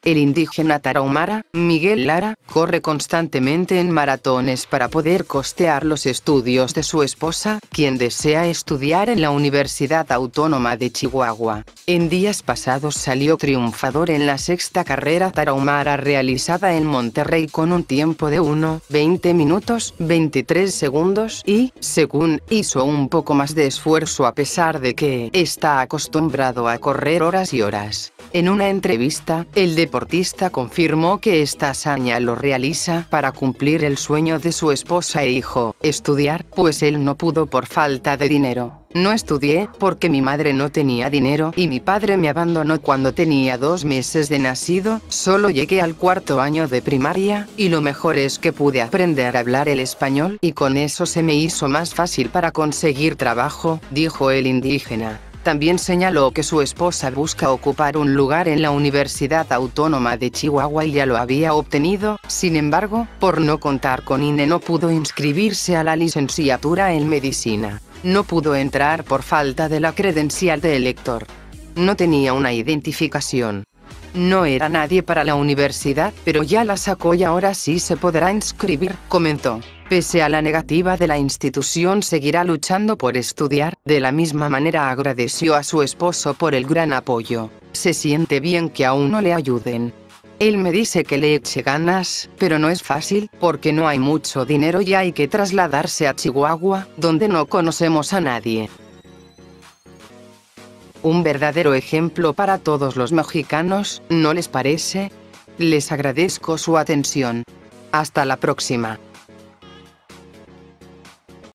El indígena tarahumara, Miguel Lara, corre constantemente en maratones para poder costear los estudios de su esposa, quien desea estudiar en la Universidad Autónoma de Chihuahua. En días pasados salió triunfador en la sexta carrera tarahumara realizada en Monterrey con un tiempo de 1:20 minutos 23 segundos y, según, hizo un poco más de esfuerzo a pesar de que está acostumbrado a correr horas y horas. En una entrevista, el deportista confirmó que esta hazaña lo realiza para cumplir el sueño de su esposa e hijo, estudiar, pues él no pudo por falta de dinero. No estudié porque mi madre no tenía dinero y mi padre me abandonó cuando tenía 2 meses de nacido, solo llegué al 4º año de primaria, y lo mejor es que pude aprender a hablar el español y con eso se me hizo más fácil para conseguir trabajo, dijo el indígena. También señaló que su esposa busca ocupar un lugar en la Universidad Autónoma de Chihuahua y ya lo había obtenido, sin embargo, por no contar con INE no pudo inscribirse a la licenciatura en medicina. No pudo entrar por falta de la credencial de elector. No tenía una identificación. No era nadie para la universidad, pero ya la sacó y ahora sí se podrá inscribir, comentó. Pese a la negativa de la institución seguirá luchando por estudiar, de la misma manera agradeció a su esposo por el gran apoyo. Se siente bien que aún no le ayuden. Él me dice que le eche ganas, pero no es fácil, porque no hay mucho dinero y hay que trasladarse a Chihuahua, donde no conocemos a nadie. Un verdadero ejemplo para todos los mexicanos, ¿no les parece? Les agradezco su atención. Hasta la próxima.